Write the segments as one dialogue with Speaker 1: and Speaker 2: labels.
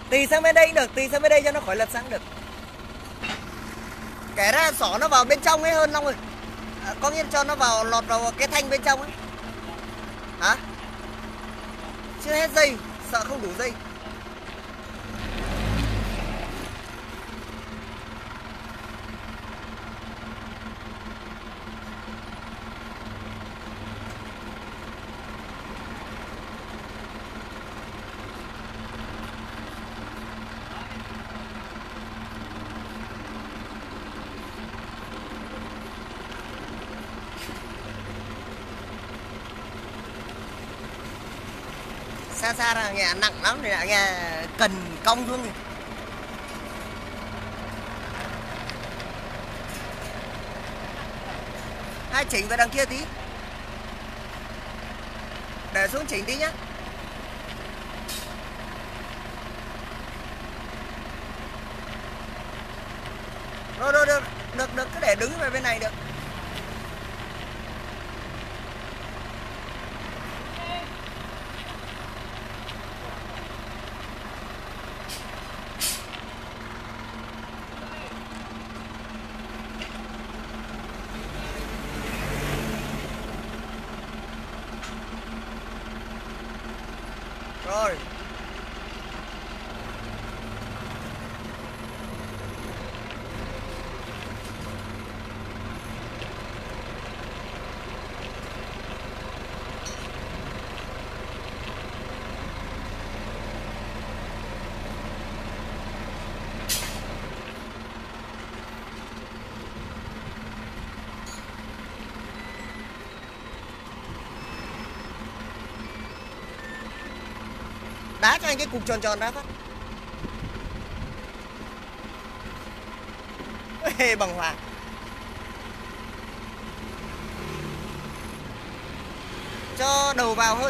Speaker 1: Tì sang bên đây được, tì sang bên đây cho nó khỏi lật sang được. Kể ra xỏ nó vào bên trong ấy hơn Long ơi. Có nghĩa cho nó vào lọt vào cái thanh bên trong ấy. Hả? Chưa hết dây, sợ không đủ dây. Xa xa ra nghe nặng lắm này, lại nghe cần cong xuống. Hai chỉnh về đằng kia tí, để xuống chỉnh tí nhá. Rồi được cứ để đứng về bên này được. Rồi. Đá cho anh cái cục tròn tròn ra phát. Ê, bằng hòa. Cho đầu vào hơn.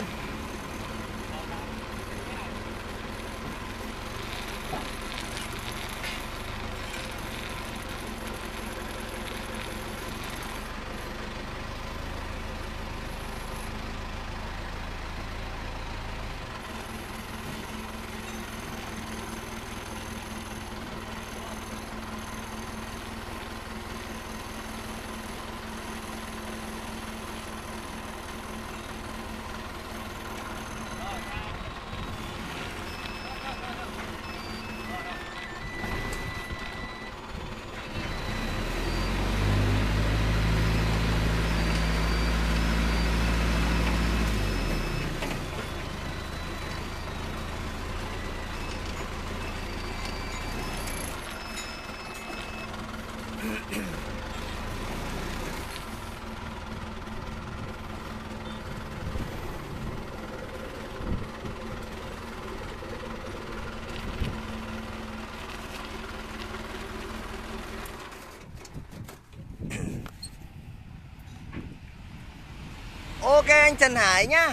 Speaker 1: Ok anh Trần Hải nhá.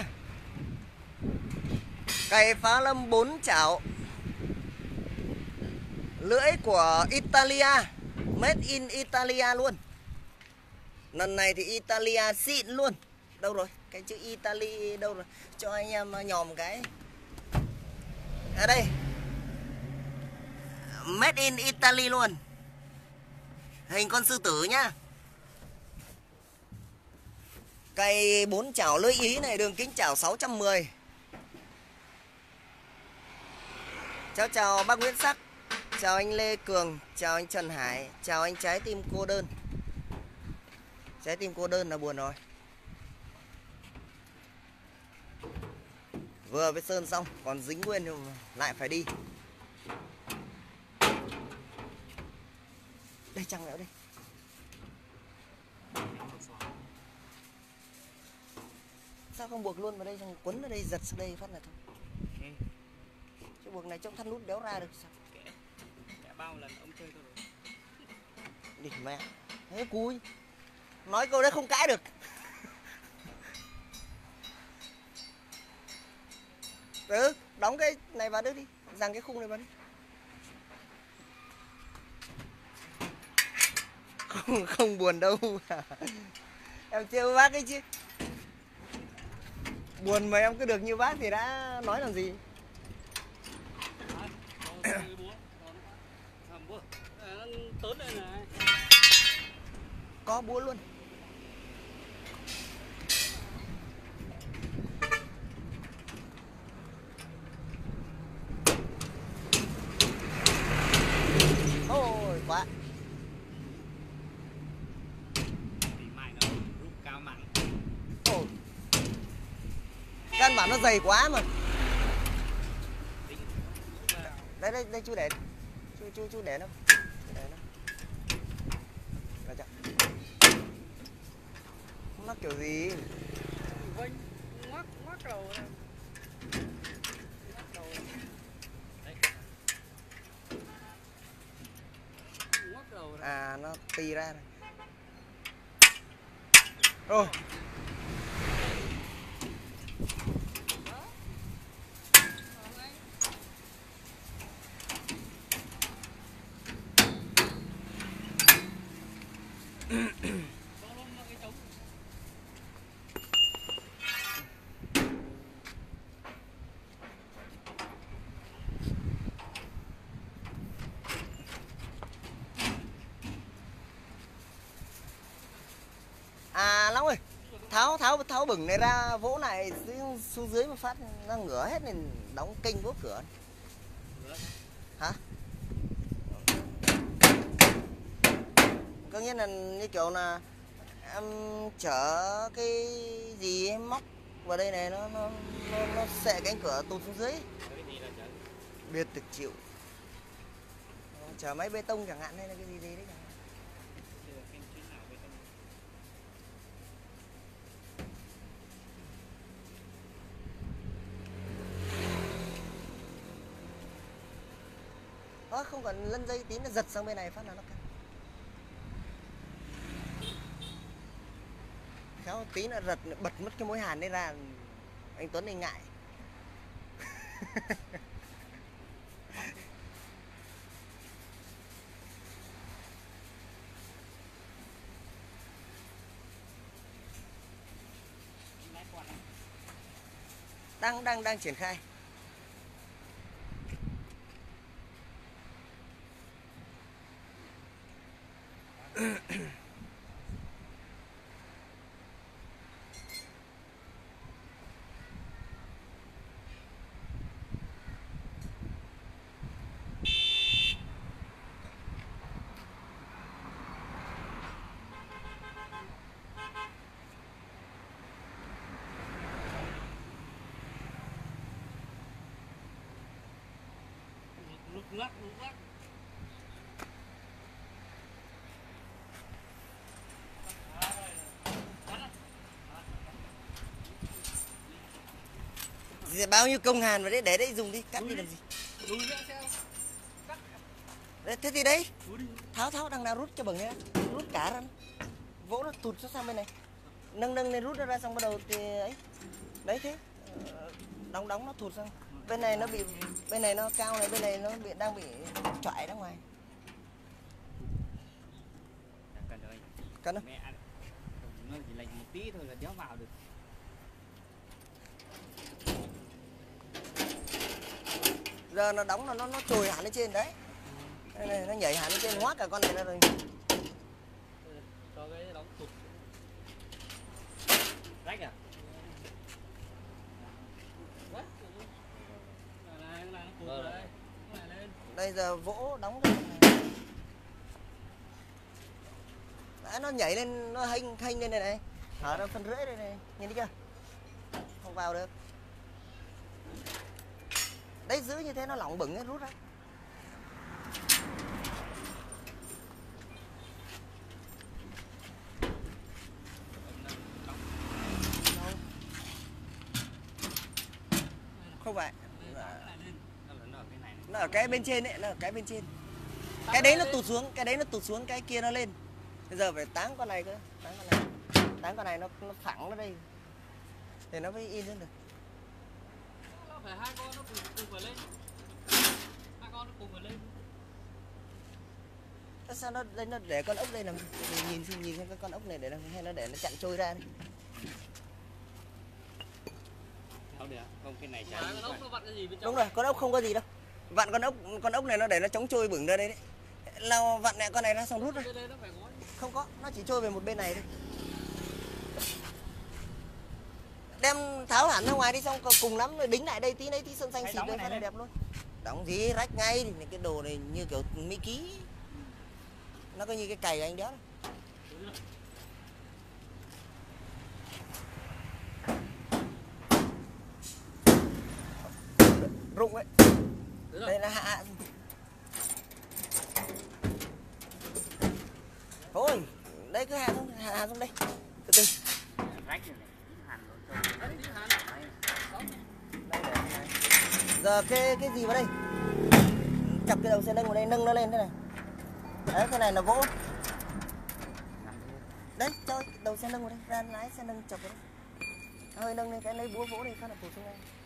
Speaker 1: Cày phá lâm 4 chảo. Lưỡi của Italia, made in Italia luôn. Lần này thì Italia xịn luôn. Đâu rồi? Cái chữ Italy đâu rồi? Cho anh em nhòm cái. À đây. Made in Italy luôn. Hình con sư tử nhá. Cây 4 chảo lưỡi Ý này, đường kính chảo 610. Chào bác Nguyễn Sắc. Chào anh Lê Cường. Chào anh Trần Hải. Chào anh Trái Tim Cô Đơn. Trái tim cô đơn là buồn rồi. Vừa với sơn xong, còn dính nguyên lại phải đi. Đây trăng nữa đây. Sao không buộc luôn vào đây, xong quấn ở đây, giật sang đây phát là thôi. Chứ buộc này trong thắt nút đéo ra được sao?
Speaker 2: Kẻ bao lần ông chơi tôi rồi.
Speaker 1: Địt mẹ. Thế cúi. Nói câu đấy không cãi được. Đóng cái này vào đi. Giằng cái khung này vào đi. Không buồn đâu. Em trêu bác ấy chứ. Buồn mà em cứ được như bác thì đã nói làm gì.
Speaker 2: cái búa. Hầm búa. Nó tớn lên này.
Speaker 1: Có búa luôn. Ôi quá.
Speaker 2: Thì mày nó rút cao mặn.
Speaker 1: Ôi. Căn bản nó dày quá mà. Đây chú để. Chú để nó. Để nó. Là chắc. Nó kiểu gì?
Speaker 2: Vinh ngoắc đầu này. Ngoắc đầu. Đấy. Ngoắc đầu này.
Speaker 1: À nó tì ra này. Rồi. À Long ơi, tháo bửng này ra vỗ này xuống dưới một phát nó ngửa hết nên đóng kênh vỗ cửa. Hả? Có nghĩa là như kiểu là em chở cái gì em móc vào đây này nó xệ cánh cửa tụt xuống dưới. Biệt thực chịu. Chở máy bê tông chẳng hạn hay là cái gì đấy chẳng hạn. Không cần lân dây tí nó giật sang bên này phát là nó căng. Khéo tí nó giật bật mất cái mối hàn đấy ra, anh Tuấn anh ngại. Đang triển khai.
Speaker 2: Lúc lắc.
Speaker 1: Bao nhiêu công hàn vào đấy để đấy dùng đi, cắt đi làm gì? Đấy, thế thì đấy, tháo đằng nào rút cho bẩn ra, rút cả ra, vỗ nó tụt sang bên này, nâng lên rút nó ra xong bắt đầu thì ấy, đấy thế, đóng nó tụt sang, bên này nó bị, bên này nó cao này, bên này nó đang bị chọi ra ngoài. Cân không?
Speaker 2: Mẹ ăn, nó chỉ lệch một tí thôi là đéo vào được.
Speaker 1: Giờ nó đóng nó trồi hẳn lên trên đấy. Đây này, nó nhảy hẳn lên trên hoát cả con này ra rồi.
Speaker 2: Cho cái đóng tụt. Rách à? Rách. Này nó cụt rồi đây. Này lên.
Speaker 1: Đây giờ vỗ đóng cái này. Đấy, nó nhảy lên, nó hênh lên này. Thở ra phân rưỡi đây này, nhìn thấy chưa? Không vào được. Đấy giữ như thế nó lỏng bẩn ấy, rút ra. Không phải. Nó ở cái bên trên đấy, nó ở cái bên trên. Cái đấy nó tụt xuống, cái kia nó lên. Bây giờ phải táng con này cơ, táng con này nó phẳng nó đây. Thì nó mới in lên được.
Speaker 2: Nó phải hai con nó cùng vào lên. Hai con nó cùng vào lên.
Speaker 1: Sao nó để con ốc đây làm gì? Nhìn xem cái con ốc này để làm hay nó để nó chặn trôi ra đi.
Speaker 2: Không được, không cái này chả. Con ốc nó vặn cái gì bên trong.
Speaker 1: Đúng rồi, con ốc không có gì đâu. Vặn con ốc này nó để nó chống trôi bửng ra đây đấy. Là vặn lại con này ra xong rút ra.
Speaker 2: Bên đây nó phải có.
Speaker 1: Không có, nó chỉ trôi về một bên này thôi. Đem tháo hẳn ra ngoài đi, xong cùng lắm rồi đính lại đây tí, lấy tí sơn xanh xịt đây phát là đẹp luôn. Đóng gì rách ngay, cái đồ này như kiểu Mỹ ký. Nó có như cái cày anh đéo. Rụng ấy. Đây là hạ. Thôi, đây cứ hạ xuống đây. Từ từ. Giờ cái gì vào đây? Chọc cái đầu xe nâng vào đây, nâng nó lên thế này. Đấy, cái này là vỗ. Đấy, cho đầu xe nâng vào đây, ra lái xe nâng chọc vào đây. Hơi nâng lên cái lấy búa vỗ đây, phát là tụt xuống đây.